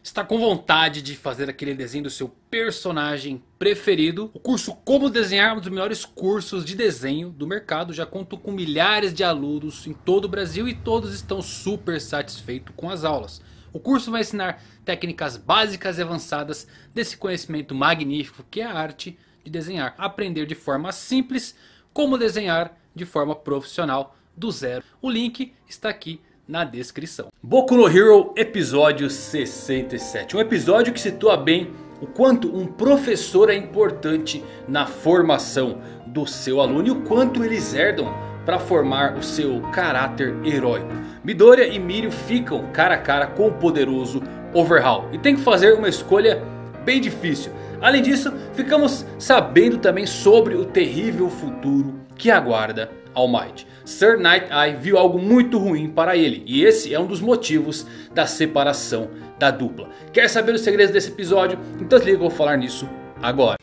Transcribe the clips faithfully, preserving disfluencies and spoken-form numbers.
Está com vontade de fazer aquele desenho do seu personagem preferido? O curso Como Desenhar é um dos melhores cursos de desenho do mercado. Já conto com milhares de alunos em todo o Brasil e todos estão super satisfeitos com as aulas. O curso vai ensinar técnicas básicas e avançadas desse conhecimento magnífico que é a arte de desenhar. Aprender de forma simples como desenhar de forma profissional do zero. O link está aqui na descrição. Boku no Hero episódio sessenta e sete. Um episódio que situa bem o quanto um professor é importante na formação do seu aluno e o quanto eles herdam para formar o seu caráter heróico. Midoriya e Mirio ficam cara a cara com o poderoso Overhaul e tem que fazer uma escolha bem difícil. Além disso, ficamos sabendo também sobre o terrível futuro que aguarda All Might. Sir Night-Eye viu algo muito ruim para ele e esse é um dos motivos da separação da dupla. Quer saber os segredos desse episódio? Então se liga que eu vou falar nisso agora.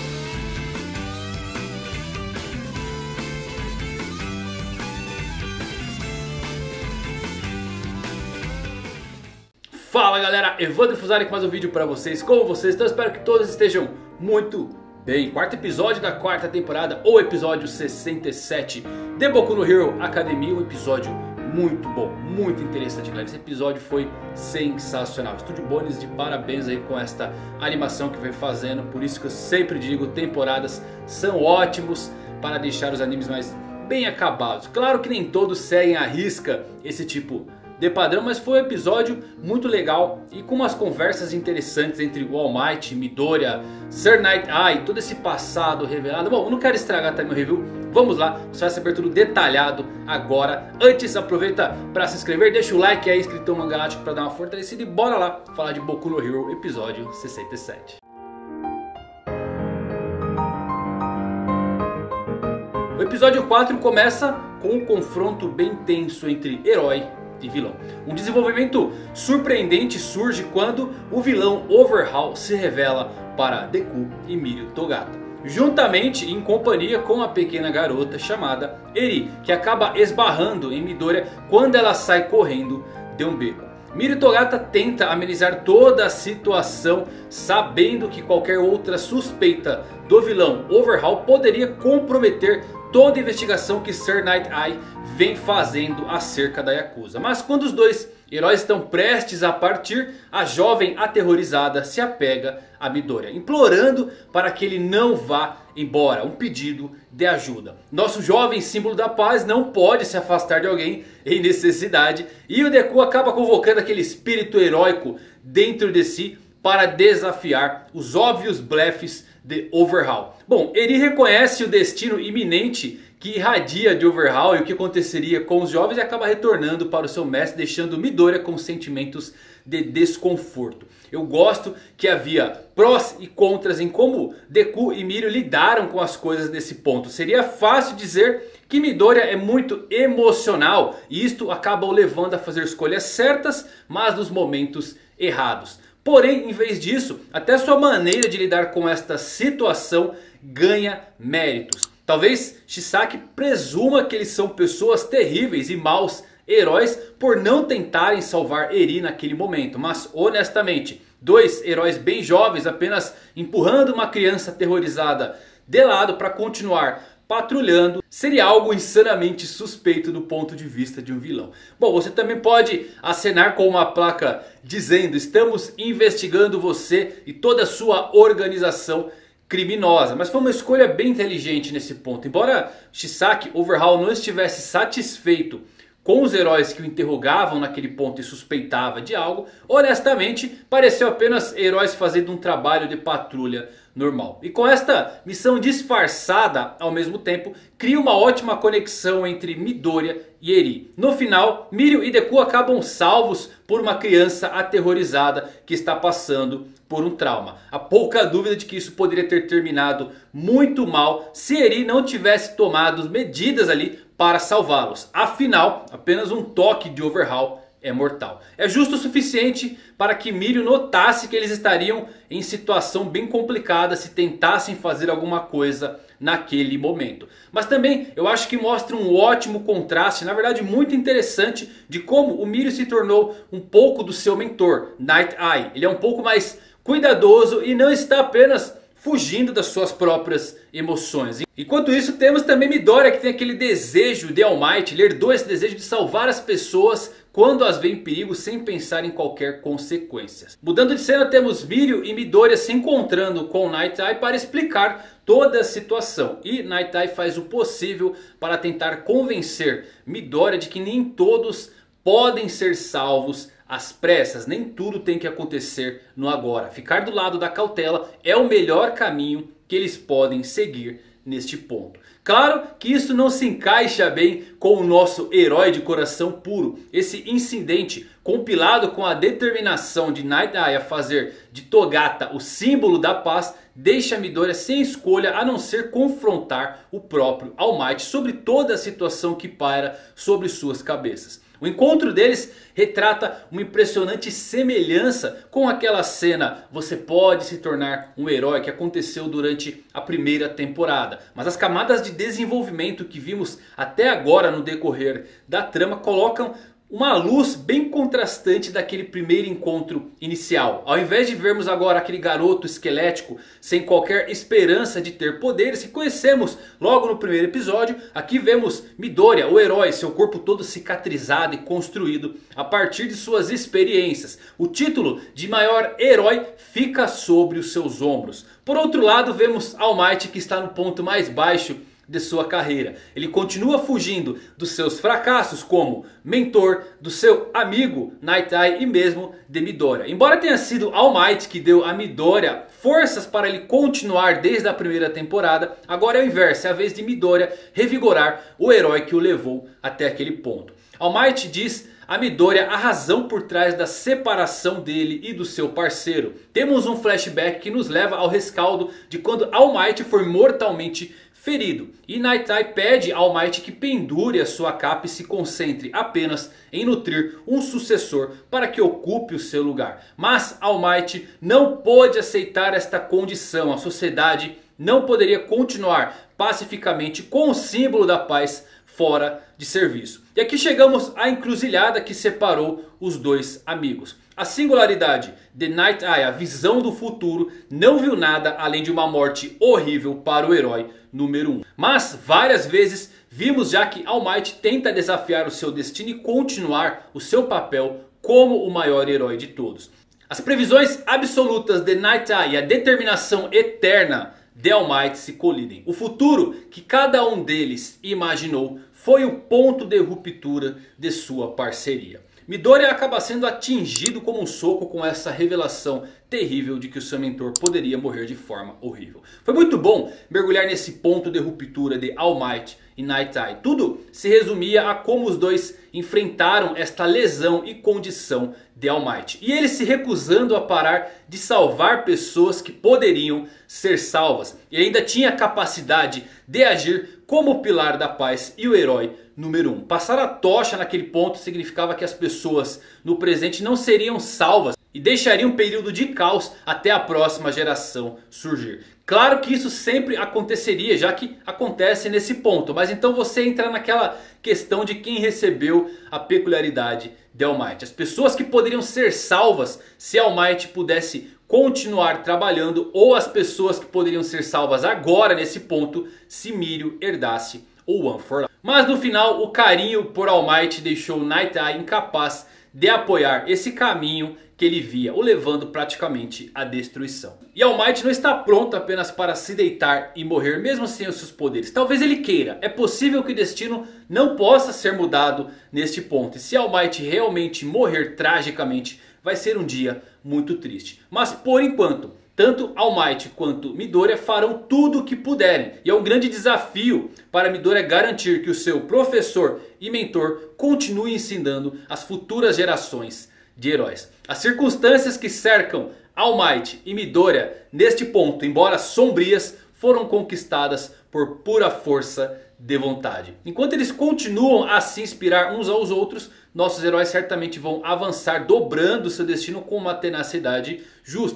Fala galera, Evandro Fusari com mais um vídeo para vocês. Como vocês estão? Espero que todos estejam muito bem. Quarto episódio da quarta temporada, ou episódio sessenta e sete de Boku no Hero Academia. Um episódio muito bom, muito interessante galera. Esse episódio foi sensacional. Estúdio Bones de parabéns aí com esta animação que vem fazendo. Por isso que eu sempre digo, temporadas são ótimos para deixar os animes mais bem acabados. Claro que nem todos seguem à risca esse tipo de padrão, mas foi um episódio muito legal e com umas conversas interessantes entre o All Might, Midoriya, Sir Night-Eye, todo esse passado revelado. Bom, eu não quero estragar também o review, vamos lá, você vai saber tudo detalhado agora. Antes, aproveita para se inscrever, deixa o like aí, Escritão Mangalático, para dar uma fortalecida e bora lá falar de Boku no Hero episódio sessenta e sete. O episódio quatro começa com um confronto bem tenso entre herói e vilão. Um desenvolvimento surpreendente surge quando o vilão Overhaul se revela para Deku e Mirio Togata, juntamente em companhia com a pequena garota chamada Eri, que acaba esbarrando em Midoriya quando ela sai correndo de um beco. Mirio Togata tenta amenizar toda a situação, sabendo que qualquer outra suspeita do vilão Overhaul poderia comprometer toda a investigação que Sir Night-Eye vem fazendo acerca da Yakuza. Mas quando os dois heróis estão prestes a partir, a jovem aterrorizada se apega a Midoriya, implorando para que ele não vá embora, um pedido de ajuda. Nosso jovem símbolo da paz não pode se afastar de alguém em necessidade e o Deku acaba convocando aquele espírito heróico dentro de si para desafiar os óbvios blefes de Overhaul. Bom, Eri reconhece o destino iminente que irradia de Overhaul e o que aconteceria com os jovens e acaba retornando para o seu mestre, deixando Midoriya com sentimentos de desconforto. Eu gosto que havia prós e contras em como Deku e Mirio lidaram com as coisas nesse ponto. Seria fácil dizer que Midoriya é muito emocional e isto acaba o levando a fazer escolhas certas, mas nos momentos errados. Porém, em vez disso, até sua maneira de lidar com esta situação ganha méritos. Talvez Chisaki presuma que eles são pessoas terríveis e maus heróis por não tentarem salvar Eri naquele momento. Mas honestamente, dois heróis bem jovens apenas empurrando uma criança aterrorizada de lado para continuar patrulhando seria algo insanamente suspeito do ponto de vista de um vilão. Bom, você também pode acenar com uma placa dizendo: estamos investigando você e toda a sua organização criminosa. Mas foi uma escolha bem inteligente nesse ponto. Embora Chisaki Overhaul não estivesse satisfeito com os heróis que o interrogavam naquele ponto e suspeitava de algo, honestamente pareceu apenas heróis fazendo um trabalho de patrulha normal. E com esta missão disfarçada ao mesmo tempo, cria uma ótima conexão entre Midoriya e Eri. No final, Mirio e Deku acabam salvos por uma criança aterrorizada que está passando por um trauma. Há pouca dúvida de que isso poderia ter terminado muito mal se Eri não tivesse tomado medidas ali para salvá-los. Afinal, apenas um toque de Overhaul é mortal. É justo o suficiente para que Mirio notasse que eles estariam em situação bem complicada se tentassem fazer alguma coisa naquele momento. Mas também eu acho que mostra um ótimo contraste, na verdade muito interessante, de como o Mirio se tornou um pouco do seu mentor, Night Eye. Ele é um pouco mais cuidadoso e não está apenas fugindo das suas próprias emoções. Enquanto isso, temos também Midoriya, que tem aquele desejo de All Might. Ele herdou esse desejo de salvar as pessoas quando as vê em perigo, sem pensar em qualquer consequência. Mudando de cena, temos Mirio e Midoriya se encontrando com Night Eye para explicar toda a situação. E Night Eye faz o possível para tentar convencer Midoriya de que nem todos podem ser salvos às pressas. Nem tudo tem que acontecer no agora. Ficar do lado da cautela é o melhor caminho que eles podem seguir neste ponto. Claro que isso não se encaixa bem com o nosso herói de coração puro. Esse incidente, compilado com a determinação de Night Eye a fazer de Togata o símbolo da paz, deixa Midoriya sem escolha a não ser confrontar o próprio All Might sobre toda a situação que paira sobre suas cabeças. O encontro deles retrata uma impressionante semelhança com aquela cena "Você pode se tornar um herói" que aconteceu durante a primeira temporada. Mas as camadas de desenvolvimento que vimos até agora no decorrer da trama colocam uma luz bem contrastante daquele primeiro encontro inicial. Ao invés de vermos agora aquele garoto esquelético sem qualquer esperança de ter poderes que conhecemos logo no primeiro episódio, aqui vemos Midoriya, o herói, seu corpo todo cicatrizado e construído a partir de suas experiências. O título de maior herói fica sobre os seus ombros. Por outro lado, vemos All Might, que está no ponto mais baixo de sua carreira. Ele continua fugindo dos seus fracassos como mentor, do seu amigo Night Eye e mesmo de Midoriya. Embora tenha sido All Might que deu a Midoriya forças para ele continuar desde a primeira temporada, agora é o inverso, é a vez de Midoriya revigorar o herói que o levou até aquele ponto. All Might diz a Midoriya a razão por trás da separação dele e do seu parceiro. Temos um flashback que nos leva ao rescaldo de quando All Might foi mortalmente ferido. E Night Eye pede a All Might que pendure a sua capa e se concentre apenas em nutrir um sucessor para que ocupe o seu lugar. Mas All Might não pôde aceitar esta condição. A sociedade não poderia continuar pacificamente com o símbolo da paz fora de serviço. E aqui chegamos à encruzilhada que separou os dois amigos. A singularidade de Night Eye, a visão do futuro, não viu nada além de uma morte horrível para o herói número um. Mas várias vezes vimos já que All Might tenta desafiar o seu destino e continuar o seu papel como o maior herói de todos. As previsões absolutas de Night Eye e a determinação eterna de All Might se colidem. O futuro que cada um deles imaginou foi o ponto de ruptura de sua parceria. Midoriya acaba sendo atingido como um soco com essa revelação terrível de que o seu mentor poderia morrer de forma horrível. Foi muito bom mergulhar nesse ponto de ruptura de All Might e Night Eye. Tudo se resumia a como os dois enfrentaram esta lesão e condição de All Might. E ele se recusando a parar de salvar pessoas que poderiam ser salvas. E ainda tinha a capacidade de agir como o pilar da paz e o herói número um. Passar a tocha naquele ponto significava que as pessoas no presente não seriam salvas e deixariam um período de caos até a próxima geração surgir. Claro que isso sempre aconteceria, já que acontece nesse ponto. Mas então você entra naquela questão de quem recebeu a peculiaridade de All Might. As pessoas que poderiam ser salvas se All Might pudesse continuar trabalhando, ou as pessoas que poderiam ser salvas agora nesse ponto se Mirio herdasse o One for All. Mas no final o carinho por All Might deixou Night Eye incapaz de apoiar esse caminho que ele via, o levando praticamente à destruição. E All Might não está pronto apenas para se deitar e morrer mesmo sem os seus poderes. Talvez ele queira. É possível que o destino não possa ser mudado neste ponto. E se All Might realmente morrer tragicamente, vai ser um dia muito triste. Mas por enquanto, tanto All Might quanto Midoriya farão tudo o que puderem. E é um grande desafio para Midoriya garantir que o seu professor e mentor continue ensinando as futuras gerações de heróis. As circunstâncias que cercam All Might e Midoriya neste ponto, embora sombrias, foram conquistadas por pura força de vontade. Enquanto eles continuam a se inspirar uns aos outros, nossos heróis certamente vão avançar dobrando seu destino com uma tenacidade justa.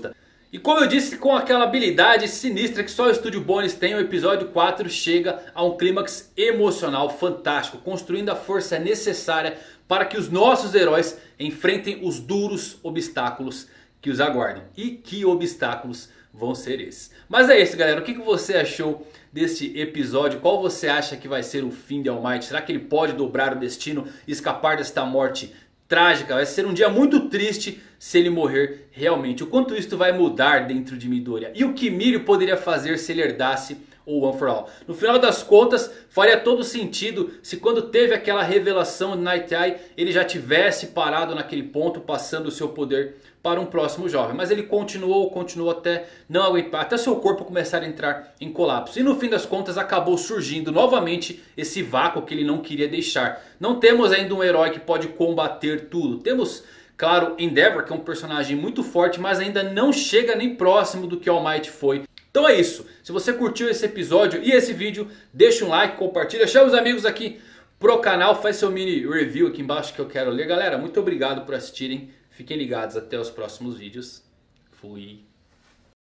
E como eu disse, com aquela habilidade sinistra que só o Estúdio Bones tem, o episódio quatro chega a um clímax emocional fantástico, construindo a força necessária para que os nossos heróis enfrentem os duros obstáculos que os aguardam. E que obstáculos vão ser esses? Mas é isso, galera, o que você achou deste episódio? Qual você acha que vai ser o fim de All Might? Será que ele pode dobrar o destino e escapar desta morte trágica? Vai ser um dia muito triste se ele morrer realmente. O quanto isso vai mudar dentro de Midoriya? E o que Mirio poderia fazer se ele herdasse o One for All? No final das contas, faria todo sentido se quando teve aquela revelação de Night Eye, ele já tivesse parado naquele ponto, passando o seu poder para um próximo jovem. Mas ele continuou, continuou até não aguentar, até seu corpo começar a entrar em colapso. E no fim das contas acabou surgindo novamente esse vácuo que ele não queria deixar. Não temos ainda um herói que pode combater tudo. Temos, claro, Endeavor, que é um personagem muito forte, mas ainda não chega nem próximo do que All Might foi. Então é isso. Se você curtiu esse episódio e esse vídeo, deixa um like, compartilha, chama os amigos aqui pro canal, faz seu mini review aqui embaixo que eu quero ler. Galera, muito obrigado por assistirem. Fiquem ligados, até os próximos vídeos. Fui.